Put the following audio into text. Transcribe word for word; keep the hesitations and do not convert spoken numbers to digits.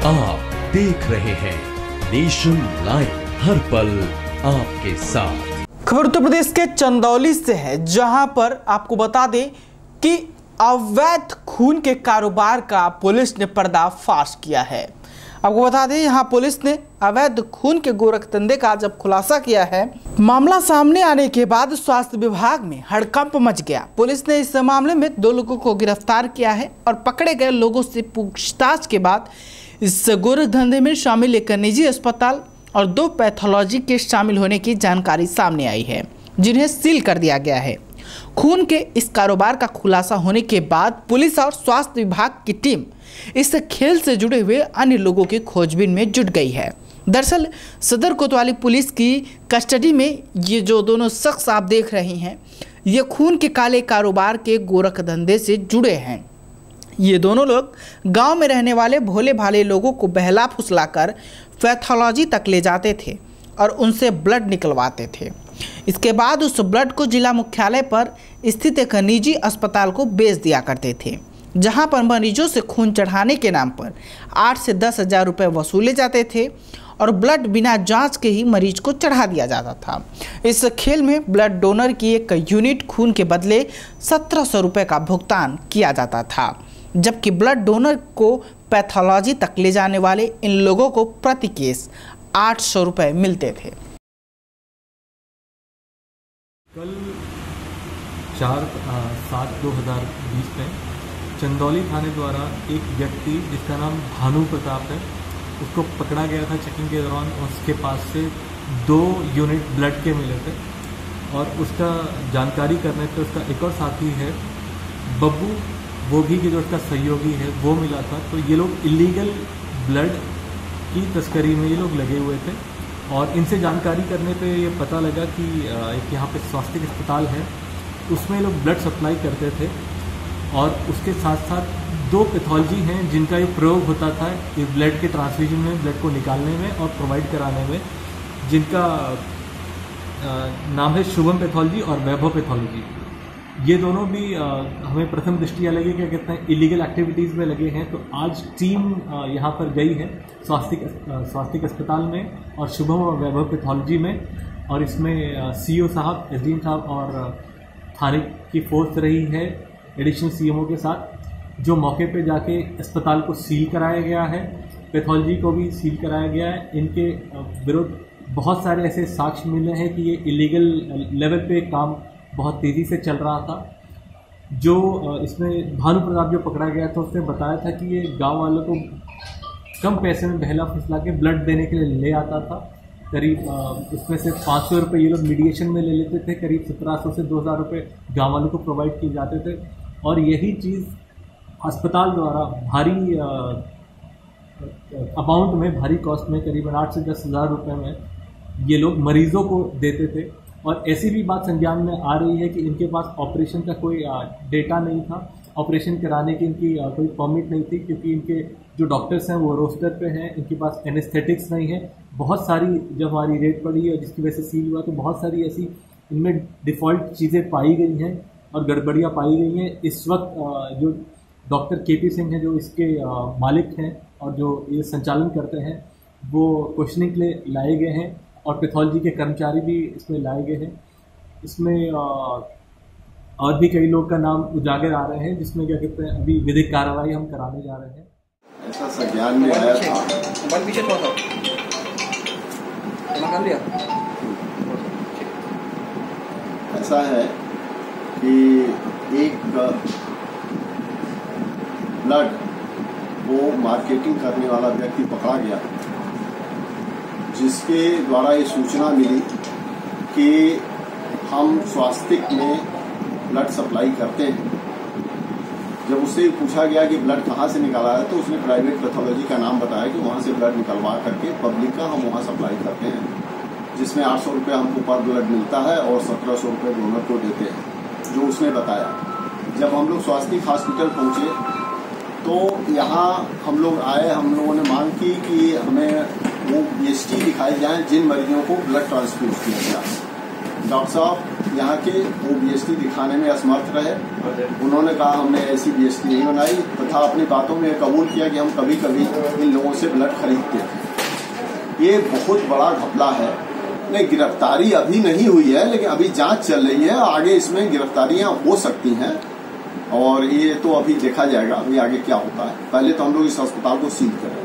आप देख रहे हैं नेशन लाइव, हर पल आपके साथ। खबर उत्तर प्रदेश के चंदौली से है, जहां पर आपको बता दें कि अवैध खून के कारोबार का पुलिस ने पर्दाफाश किया है। आपको बता दें यहां पुलिस ने अवैध खून के गोरख धंधे का जब खुलासा किया है, मामला सामने आने के बाद स्वास्थ्य विभाग में हड़कंप मच गया। पुलिस ने इस मामले में दो लोगों को गिरफ्तार किया है और पकड़े गए लोगों से पूछताछ के बाद इस गोरख धंधे में शामिल एक निजी अस्पताल और दो पैथोलॉजी के शामिल होने की जानकारी सामने आई है, जिन्हें सील कर दिया गया है। खून के इस कारोबार का खुलासा होने के बाद पुलिस और स्वास्थ्य विभाग की टीम इस खेल से जुड़े हुए अन्य लोगों की खोजबीन में जुट गई है। दरअसल सदर कोतवाली पुलिस की कस्टडी में ये जो दोनों शख्स आप देख रहे हैं, ये खून के काले कारोबार के गोरख धंधे से जुड़े हैं। ये दोनों लोग गांव में रहने वाले भोले भाले लोगों को बहला फुसलाकर पैथोलॉजी तक ले जाते थे और उनसे ब्लड निकलवाते थे। इसके बाद उस ब्लड को जिला मुख्यालय पर स्थित एक निजी अस्पताल को बेच दिया करते थे, जहां पर मरीजों से खून चढ़ाने के नाम पर आठ से दस हजार रुपये वसूले जाते थे और ब्लड बिना जांच के ही मरीज को चढ़ा दिया जाता था। इस खेल में ब्लड डोनर की एक यूनिट खून के बदले सत्रह सौ रुपये का भुगतान किया जाता था, जबकि ब्लड डोनर को पैथोलॉजी तक ले जाने वाले इन लोगों को प्रति केस आठ सौ रुपये मिलते थे। कल चार सात दो हज़ार बीस में चंदौली थाने द्वारा एक व्यक्ति जिसका नाम भानु प्रताप है, उसको पकड़ा गया था चेकिंग के दौरान। उसके पास से दो यूनिट ब्लड के मिले थे और उसका जानकारी करने पे उसका एक और साथी है बब्बू, वो भी कि जो उसका सहयोगी है, वो मिला था। तो ये लोग इलीगल ब्लड की तस्करी में ये लोग लगे हुए थे और इनसे जानकारी करने पे ये पता लगा कि एक यहाँ पे स्वास्थ्य अस्पताल है, उसमें लोग ब्लड सप्लाई करते थे और उसके साथ साथ दो पैथोलॉजी हैं जिनका ये प्रयोग होता था इस ब्लड के ट्रांसफ्यूजन में, ब्लड को निकालने में और प्रोवाइड कराने में, जिनका नाम है शुभम पैथोलॉजी और वैभव पैथोलॉजी। ये दोनों भी आ, हमें प्रथम दृष्टिया लगे क्या कहते हैं इलीगल एक्टिविटीज़ में लगे हैं। तो आज टीम यहाँ पर गई है स्वास्थ्य स्वास्थ्य अस्पताल में और शुभम और वैभव पैथोलॉजी में, और इसमें सीईओ साहब, एसडीएम साहब और थाने की फोर्स रही है एडिशनल सीएमओ के साथ, जो मौके पे जाके अस्पताल को सील कराया गया है, पैथोलॉजी को भी सील कराया गया है। इनके विरुद्ध बहुत सारे ऐसे साक्ष्य मिले हैं कि ये इलीगल लेवल पे काम बहुत तेज़ी से चल रहा था। जो इसमें भानु प्रताप जो पकड़ा गया था, उसने बताया था कि ये गांव वालों को कम पैसे में बहला फुसला के ब्लड देने के लिए ले आता था। करीब उसमें से पाँच सौ रुपये ये लोग मीडिएशन में ले लेते थे, करीब सत्रह सौ से दो हज़ार रुपये गाँव वालों को प्रोवाइड किए जाते थे और यही चीज़ अस्पताल द्वारा भारी अमाउंट में, भारी कॉस्ट में, करीबन आठ से दस हज़ार रुपये में ये लोग मरीजों को देते थे। और ऐसी भी बात संज्ञान में आ रही है कि इनके पास ऑपरेशन का कोई डेटा नहीं था, ऑपरेशन कराने की इनकी कोई परमिट नहीं थी, क्योंकि इनके जो डॉक्टर्स हैं वो रोस्टर पे हैं, इनके पास एनेस्थेटिक्स नहीं है। बहुत सारी जब हमारी रेड पड़ी है जिसकी वजह से सील हुआ, तो बहुत सारी ऐसी इनमें डिफ़ॉल्ट चीज़ें पाई गई हैं और गड़बड़ियाँ पाई गई हैं। इस वक्त जो डॉक्टर के पी सिंह हैं, जो इसके मालिक हैं और जो ये संचालन करते हैं, वो क्वेश्चनिंग के लिए लाए गए हैं और पैथोलॉजी के कर्मचारी भी इसमें लाए गए हैं। इसमें और भी कई लोग का नाम उजागर आ रहे हैं, जिसमें क्या कहते हैं अभी विधिक कार्रवाई हम कराने जा रहे हैं। ऐसा संज्ञान में आया था। ऐसा है कि एक ब्लड को मार्केटिंग करने वाला व्यक्ति पकड़ा गया, जिसके द्वारा ये सूचना मिली कि हम स्वास्थ्य में ब्लड सप्लाई करते हैं। जब उससे पूछा गया कि ब्लड कहाँ से निकाला है, तो उसने प्राइवेट पैथोलॉजी का नाम बताया कि वहाँ से ब्लड निकलवा करके पब्लिक का हम वहाँ सप्लाई करते हैं, जिसमें आठ सौ रुपये हमको पर ब्लड मिलता है और सत्रह सौ रुपये डोनर को देते हैं, जो उसने बताया। जब हम लोग स्वास्थ्य हॉस्पिटल पहुँचे तो यहाँ हम लोग आए, हम लोगों ने मांग की कि हमें वो एस टी दिखाए जाएँ जिन मरीजों को ब्लड ट्रांसफ्यूज किया गया। डॉक्टर साहब यहाँ के वो बीएसटी दिखाने में असमर्थ रहे। उन्होंने कहा हमने ऐसी बीएसटी नहीं बनाई, तथा अपनी बातों में कबूल किया कि हम कभी कभी इन लोगों से ब्लड खरीदते थे। ये बहुत बड़ा घपला है। नहीं, गिरफ्तारी अभी नहीं हुई है, लेकिन अभी जांच चल रही है। आगे इसमें गिरफ्तारियां हो सकती हैं और ये तो अभी देखा जाएगा अभी आगे क्या होता है। पहले तो हम लोग इस अस्पताल को सील करें।